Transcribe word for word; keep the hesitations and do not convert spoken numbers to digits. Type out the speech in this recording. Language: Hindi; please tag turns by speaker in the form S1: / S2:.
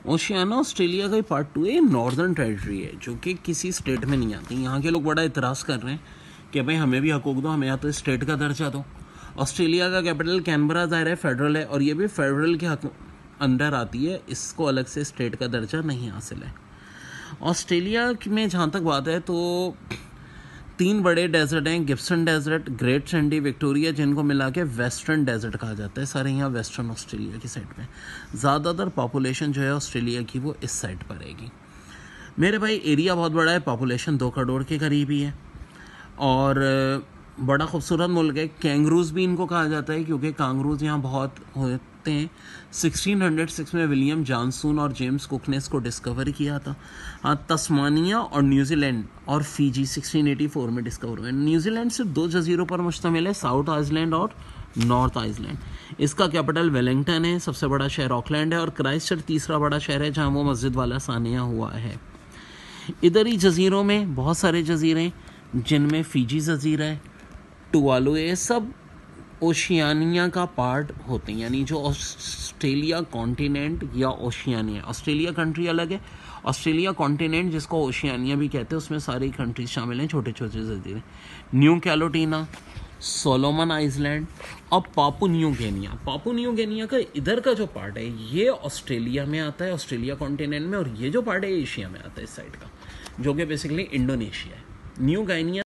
S1: ओशियाना ऑस्ट्रेलिया का ही पार्ट टू है, नॉर्दर्न टेरिटरी है जो कि किसी स्टेट में नहीं आती। यहाँ के लोग बड़ा इतराज़ कर रहे हैं कि भाई हमें भी हकूक दो, हमें या तो स्टेट का दर्जा दो। ऑस्ट्रेलिया का कैपिटल कैनबरा ज़ाहिर है फेडरल है और ये भी फेडरल के हक अंडर आती है, इसको अलग से स्टेट का दर्जा नहीं हासिल है। ऑस्ट्रेलिया में जहाँ तक बात है तो तीन बड़े डेजर्ट हैं, Gibson desert, Great Sandy Victoria, जिनको मिला के वेस्टर्न डेजर्ट कहा जाता है। सारे यहाँ वेस्टर्न ऑस्ट्रेलिया की साइड पे ज़्यादातर पॉपुलेशन जो है ऑस्ट्रेलिया की वो इस साइड पर रहेगी। मेरे भाई एरिया बहुत बड़ा है, पॉपुलेशन दो करोड़ के करीब ही है और बड़ा खूबसूरत मुल्क है। कैंगरूज भी इनको कहा जाता है क्योंकि कांगरूज यहाँ बहुत होते हैं। सोलह सौ छह में विलियम जॉनसन और जेम्स कुक ने इसको डिस्कवर किया था। हाँ, तस्मानिया और न्यूजीलैंड और फीजी सोलह सौ चौरासी में डिस्कवर हुए। न्यूजीलैंड सिर्फ दो जजीरों पर मुश्तमिल है, साउथ आइसलैंड और नॉर्थ आइसलैंड। इसका कैपिटल वेलिंगटन है, सबसे बड़ा शहर ऑकलैंड है और क्राइस्टचर्च तीसरा बड़ा शहर है जहाँ वो मस्जिद वाला सानिया हुआ है। इधर ही जजीरों में बहुत सारे जजीरे जिनमें फीजी जजीरा है, टुवालू, ये सब ओशियानिया का पार्ट होते हैं, यानी जो ऑस्ट्रेलिया कॉन्टिनेंट या ओशियानिया। ऑस्ट्रेलिया कंट्री अलग है, ऑस्ट्रेलिया कॉन्टिनेंट जिसको ओशियानिया भी कहते हैं उसमें सारी कंट्रीज शामिल हैं, छोटे छोटे जजीरे। न्यू कैलोटीना, सोलोमन आइसलैंड और Papua New Guinea. Papua New Guinea का इधर का जो पार्ट है ये ऑस्ट्रेलिया में आता है, ऑस्ट्रेलिया कॉन्टिनेंट में, और ये जो पार्ट है एशिया में आता है इस साइड का, जो कि बेसिकली इंडोनेशिया है। New Guinea